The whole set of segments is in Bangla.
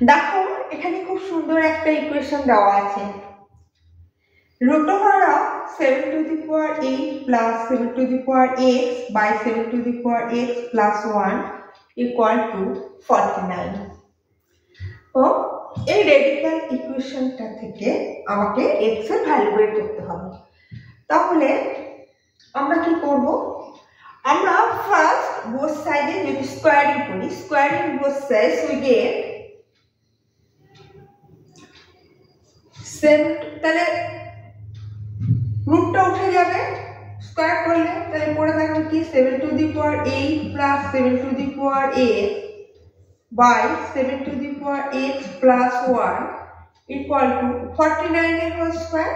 দেখো এখানে খুব সুন্দর একটা ইকুয়েশন দেওয়া আছে। root over of 7 to the power 8 plus 7 to the power x by 7 to the power x plus 1 equal to 49. তো এই রেডিক্যাল ইকুয়েশনটা থেকে আমাকে x এর ভ্যালু বের করতে হবে। তাহলে আমরা কি করব? আমরা ফার্স্ট বোথ সাইডে যদি স্কোয়ারিং করি, squaring both sides we get 7, তাহলে রুটটা উঠে যাবে স্কয়ার করলে, তাহলে পড়ে থাকবে কি 7 to the power 8 plus 7 to the power x by 7 to the power x plus 1 equal to 49 এর হোল স্কয়ার।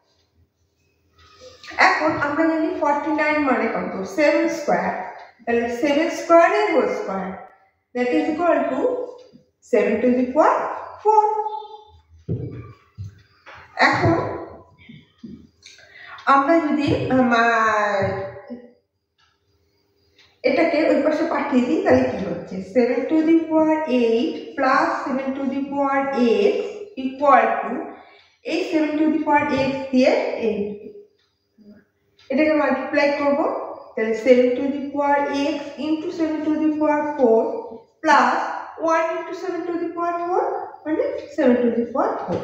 এখন আমরা জানি 49 মানে কত? 7 স্কয়ার, তাহলে 7 স্কয়ার এর whole square that is equal to 7 to the power 4। এখন আমরা যদি এটাকে ওই পাশে পাঠিয়ে দিই তাহলে কি হচ্ছে? 7 to the power 8 plus 7 to the power x equal to এই 7 টু দি পাওয়ার x দিয়ে এটাকে মাল্টিপ্লাই করব, তাহলে 7 to the power x into 7 to the power 4 plus 1 into 7 to the power 4 মানে 7 টু দি পাওয়ার 4।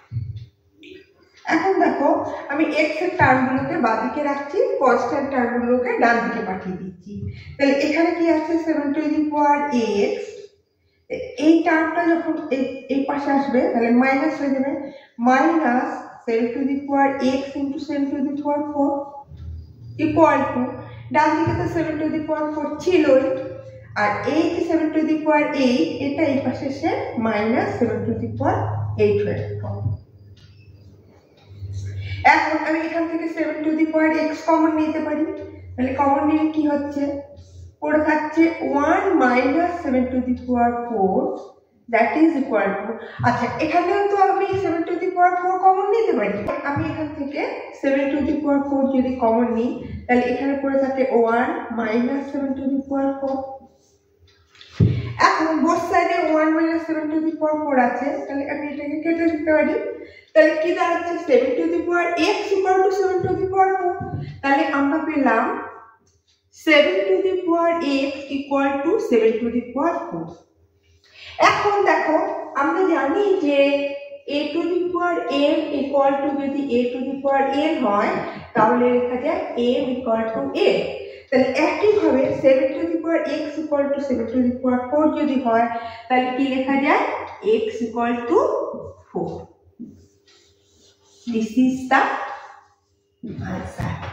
এখন দেখো আমি x এর টার্মগুলোকে বাঁদিকে রাখছি, কনস্ট্যান্ট টার্মগুলোকে ডান দিকে পাঠিয়ে দিচ্ছি। তাহলে এখানে কি আছে? 7 টু দি পাওয়ার x, এই টার্মটা যখন এই পাশে আসবে তাহলে মাইনাস হয়ে যাবে, minus 7 to the power x into 7 to the power 4 equal to ডান দিকে তো 7 টু দি পাওয়ার 4 ছিলই, আর এই যে 7 টু দি পাওয়ার 8 এটা এই পাশে এসে মাইনাস 7 টু দি পাওয়ার 8 হয়ে যাবে। এখন আমি এখান থেকে 7 to the power x common নিতে পারি, তাহলে কমন নিলে কি হচ্ছে? পড়ে থাকছে 1 minus 7 to the power 4 that is equal to, আচ্ছা এখানেও তো আমি 7 টু দি পাওয়ার 4 কমন নিতে পারি। আমি এখান থেকে 7 টু দি পাওয়ার 4 যদি কমন নিই তাহলে এখানে পড়ে থাকে 1 মাইনাস 7 টু দি পাওয়ার 4। এখন বোথ সাইডে 1 মাইনাস 7 টু দি পাওয়ার 4 আছে, তাহলে আমি এটাকে কেটে দিতে পারি। তাহলে কি দাঁড়াচ্ছে? 7 to the power x equal to 7 to the power 4। তাহলে আমরা পেলাম 7 to the power x equal to 7 to the power 4। এখন দেখো আমরা জানি যে a to the power m equal to, যদি a to the power n হয় তাহলে লেখা যায় m ইকুয়াল টু a। তাহলে একইভাবে 7 to the power x equal to 7 to the power 4 যদি হয় তাহলে কি লেখা যায়? x equal to 4। This is the answer.